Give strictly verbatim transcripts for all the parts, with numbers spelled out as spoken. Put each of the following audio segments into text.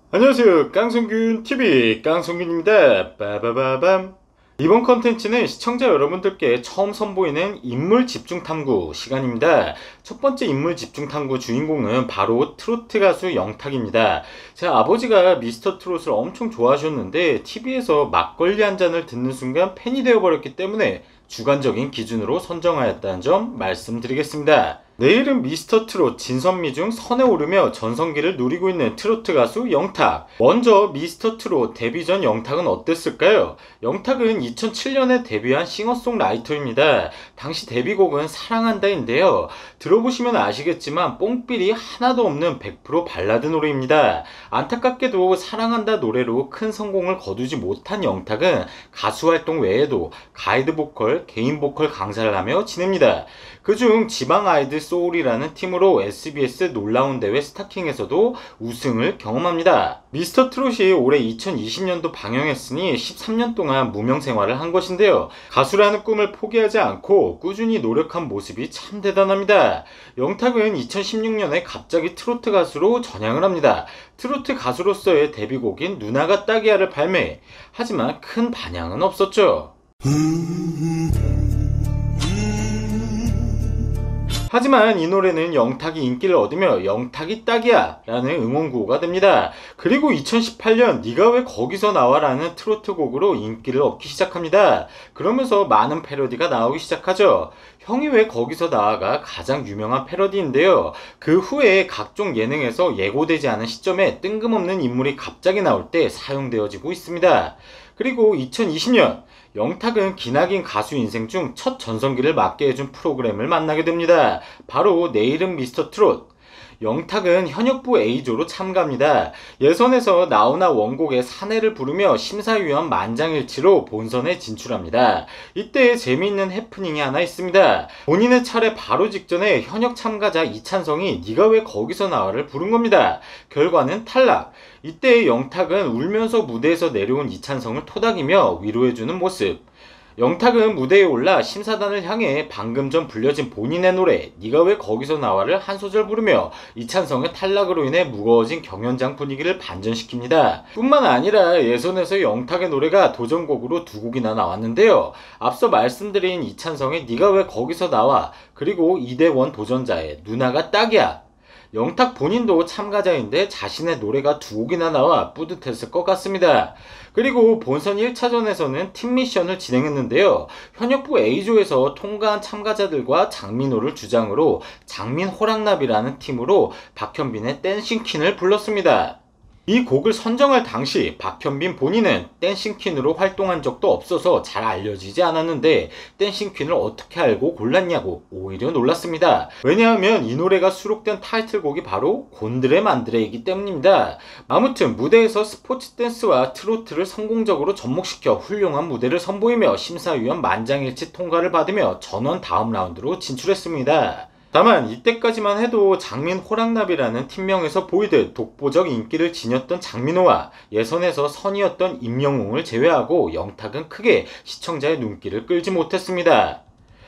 안녕하세요. 깡성균티비 깡성균입니다. 빠바바밤. 이번 컨텐츠는 시청자 여러분들께 처음 선보이는 인물 집중 탐구 시간입니다. 첫 번째 인물 집중 탐구 주인공은 바로 트로트 가수 영탁입니다. 제 아버지가 미스터 트롯을 엄청 좋아하셨는데 티비에서 막걸리 한 잔을 듣는 순간 팬이 되어버렸기 때문에 주관적인 기준으로 선정하였다는 점 말씀드리겠습니다. 내일은 미스터 트롯 진선미 중 선에 오르며 전성기를 누리고 있는 트로트 가수 영탁. 먼저 미스터 트롯 데뷔 전 영탁은 어땠을까요? 영탁은 이천칠 년에 데뷔한 싱어송라이터입니다. 당시 데뷔곡은 사랑한다인데요. 들어보시면 아시겠지만 뽕삘이 하나도 없는 백 퍼센트 발라드 노래입니다. 안타깝게도 사랑한다 노래로 큰 성공을 거두지 못한 영탁은 가수 활동 외에도 가이드 보컬, 개인 보컬 강사를 하며 지냅니다. 그중 지방 아이들 소울이라는 팀으로 에스비에스 놀라운 대회 스타킹에서도 우승을 경험합니다. 미스터 트롯이 올해 이천이십 년도 방영했으니 십삼 년 동안 무명 생활을 한 것인데요. 가수라는 꿈을 포기하지 않고 꾸준히 노력한 모습이 참 대단합니다. 영탁은 이천십육 년에 갑자기 트로트 가수로 전향을 합니다. 트로트 가수로서의 데뷔곡인 누나가 딱이야를 발매. 하지만 큰 반향은 없었죠. 하지만 이 노래는 영탁이 인기를 얻으며 영탁이 딱이야 라는 응원구호가 됩니다. 그리고 이천십팔 년 네가 왜 거기서 나와 라는 트로트 곡으로 인기를 얻기 시작합니다. 그러면서 많은 패러디가 나오기 시작하죠. 형이 왜 거기서 나와가 가장 유명한 패러디인데요. 그 후에 각종 예능에서 예고되지 않은 시점에 뜬금없는 인물이 갑자기 나올 때 사용되어지고 있습니다. 그리고 이천이십 년 영탁은 기나긴 가수 인생 중 첫 전성기를 맞게 해준 프로그램을 만나게 됩니다. 바로 내일은 미스터 트롯. 영탁은 현역부 에이조로 참가합니다. 예선에서 나훈아 원곡의 사내를 부르며 심사위원 만장일치로 본선에 진출합니다. 이때 재미있는 해프닝이 하나 있습니다. 본인의 차례 바로 직전에 현역 참가자 이찬성이 네가 왜 거기서 나와를 부른 겁니다. 결과는 탈락. 이때 영탁은 울면서 무대에서 내려온 이찬성을 토닥이며 위로해주는 모습. 영탁은 무대에 올라 심사단을 향해 방금 전 불려진 본인의 노래 네가 왜 거기서 나와를 한 소절 부르며 이찬성의 탈락으로 인해 무거워진 경연장 분위기를 반전시킵니다. 뿐만 아니라 예선에서 영탁의 노래가 도전곡으로 두 곡이나 나왔는데요. 앞서 말씀드린 이찬성의 네가 왜 거기서 나와, 그리고 이대원 도전자의 누나가 딱이야. 영탁 본인도 참가자인데 자신의 노래가 두 곡이나 나와 뿌듯했을 것 같습니다. 그리고 본선 일 차전에서는 팀 미션을 진행했는데요. 현역부 에이조에서 통과한 참가자들과 장민호를 주장으로 장민호랑나비라는 팀으로 박현빈의 댄싱퀸을 불렀습니다. 이 곡을 선정할 당시 박현빈 본인은 댄싱퀸으로 활동한 적도 없어서 잘 알려지지 않았는데 댄싱퀸을 어떻게 알고 골랐냐고 오히려 놀랐습니다. 왜냐하면 이 노래가 수록된 타이틀곡이 바로 곤드레 만드레이기 때문입니다. 아무튼 무대에서 스포츠 댄스와 트로트를 성공적으로 접목시켜 훌륭한 무대를 선보이며 심사위원 만장일치 통과를 받으며 전원 다음 라운드로 진출했습니다. 다만 이때까지만 해도 장민 호랑나비라는 팀명에서 보이듯 독보적 인기를 지녔던 장민호와 예선에서 선이었던 임영웅을 제외하고 영탁은 크게 시청자의 눈길을 끌지 못했습니다.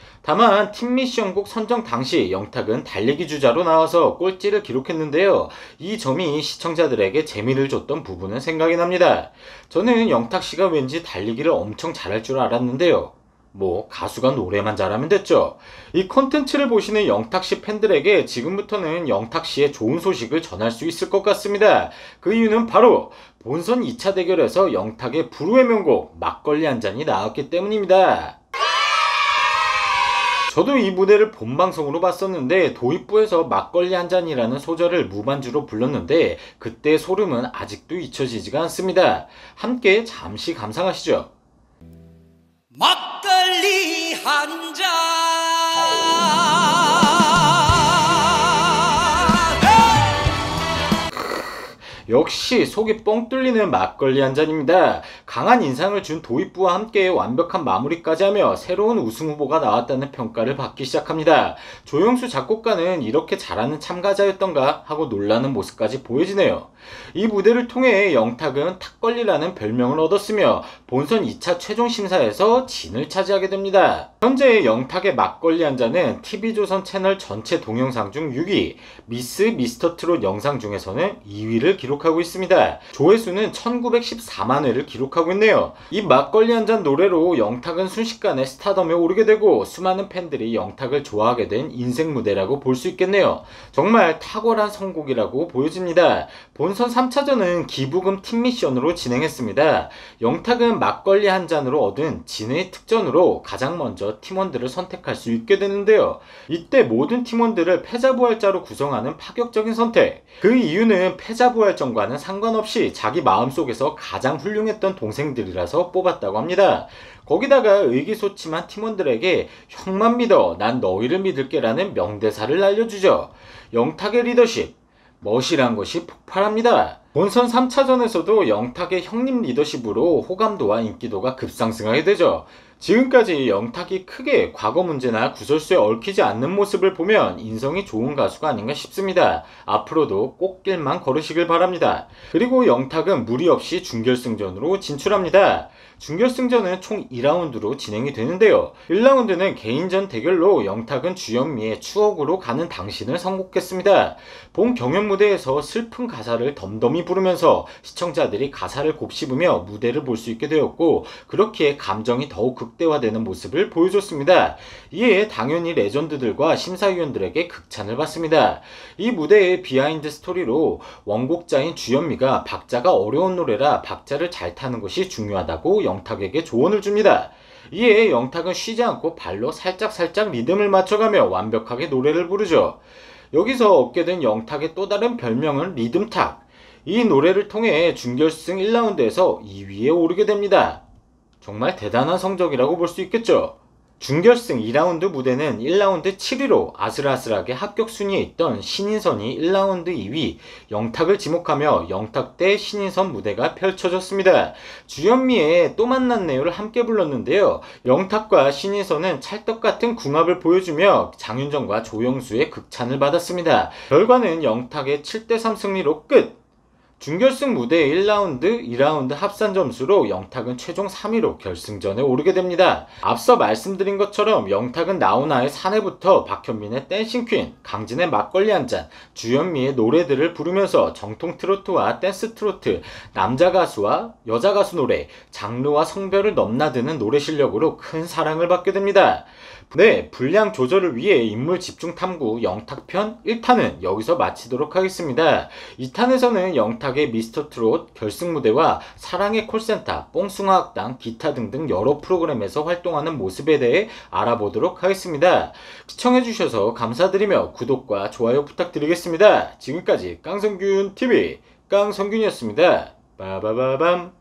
다만 팀 미션곡 선정 당시 영탁은 달리기 주자로 나와서 꼴찌를 기록했는데요. 이 점이 시청자들에게 재미를 줬던 부분은 생각이 납니다. 저는 영탁씨가 왠지 달리기를 엄청 잘할 줄 알았는데요. 뭐 가수가 노래만 잘하면 됐죠. 이 콘텐츠를 보시는 영탁씨 팬들에게 지금부터는 영탁씨의 좋은 소식을 전할 수 있을 것 같습니다. 그 이유는 바로 본선 이 차 대결에서 영탁의 불후의 명곡 막걸리 한 잔이 나왔기 때문입니다. 저도 이 무대를 본방송으로 봤었는데 도입부에서 막걸리 한 잔이라는 소절을 무반주로 불렀는데 그때 소름은 아직도 잊혀지지가 않습니다. 함께 잠시 감상하시죠. 막걸리 한 잔 역시 속이 뻥 뚫리는 막걸리 한 잔입니다. 강한 인상을 준 도입부와 함께 완벽한 마무리까지 하며 새로운 우승 후보가 나왔다는 평가를 받기 시작합니다. 조영수 작곡가는 이렇게 잘하는 참가자였던가 하고 놀라는 모습까지 보여지네요. 이 무대를 통해 영탁은 탁걸리라는 별명을 얻었으며 본선 이 차 최종 심사에서 진을 차지하게 됩니다. 현재 영탁의 막걸리 한 잔은 티비조선 채널 전체 동영상 중 육 위, 미스 미스터 트롯 영상 중에서는 이 위를 기록하고 있습니다. 조회수는 천구백십사만 회를 기록하고 있네요. 이 막걸리 한 잔 노래로 영탁은 순식간에 스타덤에 오르게 되고 수많은 팬들이 영탁을 좋아하게 된 인생 무대라고 볼 수 있겠네요. 정말 탁월한 선곡이라고 보여집니다. 본선 삼 차전은 기부금 팀 미션으로 진행했습니다. 영탁은 막걸리 한 잔으로 얻은 진의 특전으로 가장 먼저 팀원들을 선택할 수 있게 되는데요. 이때 모든 팀원들을 패자부활자로 구성하는 파격적인 선택. 그 이유는 패자부활전과는 상관없이 자기 마음속에서 가장 훌륭했던 동생들이라서 뽑았다고 합니다. 거기다가 의기소침한 팀원들에게 형만 믿어, 난 너희를 믿을게 라는 명대사를 날려주죠. 영탁의 리더십, 멋이란 것이 폭발합니다. 본선 삼 차전에서도 영탁의 형님 리더십으로 호감도와 인기도가 급상승하게 되죠. 지금까지 영탁이 크게 과거 문제나 구설수에 얽히지 않는 모습을 보면 인성이 좋은 가수가 아닌가 싶습니다. 앞으로도 꽃길만 걸으시길 바랍니다. 그리고 영탁은 무리 없이 준결승전으로 진출합니다. 준결승전은 총 이 라운드로 진행이 되는데요. 일 라운드는 개인전 대결로 영탁은 주현미의 추억으로 가는 당신을 선곡했습니다. 본 경연 무대에서 슬픈 가사를 덤덤히 부르면서 시청자들이 가사를 곱씹으며 무대를 볼 수 있게 되었고, 그렇기에 감정이 더욱 극대화되는 모습을 보여줬습니다. 이에 당연히 레전드들과 심사위원들에게 극찬을 받습니다. 이 무대의 비하인드 스토리로 원곡자인 주현미가 박자가 어려운 노래라 박자를 잘 타는 것이 중요하다고 영탁에게 조언을 줍니다. 이에 영탁은 쉬지 않고 발로 살짝살짝 리듬을 맞춰가며 완벽하게 노래를 부르죠. 여기서 얻게 된 영탁의 또 다른 별명은 리듬탁. 이 노래를 통해 준결승 일 라운드에서 이 위에 오르게 됩니다. 정말 대단한 성적이라고 볼 수 있겠죠. 준결승 이 라운드 무대는 일 라운드 칠 위로 아슬아슬하게 합격 순위에 있던 신인선이 일 라운드 이 위, 영탁을 지목하며 영탁 대 신인선 무대가 펼쳐졌습니다. 주현미의 또 만났네요를 함께 불렀는데요. 영탁과 신인선은 찰떡같은 궁합을 보여주며 장윤정과 조영수의 극찬을 받았습니다. 결과는 영탁의 칠 대 삼 승리로 끝! 준결승 무대 일 라운드, 이 라운드 합산 점수로 영탁은 최종 삼 위로 결승전에 오르게 됩니다. 앞서 말씀드린 것처럼 영탁은 나훈아의 사내부터 박현민의 댄싱 퀸, 강진의 막걸리 한 잔, 주현미의 노래들을 부르면서 정통 트로트와 댄스 트로트, 남자 가수와 여자 가수 노래, 장르와 성별을 넘나드는 노래 실력으로 큰 사랑을 받게 됩니다. 네, 분량 조절을 위해 인물 집중 탐구 영탁편 일 탄은 여기서 마치도록 하겠습니다. 이 탄에서는 영탁의 미스터 트롯 결승 무대와 사랑의 콜센터, 뽕숭아학당, 기타 등등 여러 프로그램에서 활동하는 모습에 대해 알아보도록 하겠습니다. 시청해주셔서 감사드리며 구독과 좋아요 부탁드리겠습니다. 지금까지 깡성균 티비 깡성균이었습니다. 빠바바밤.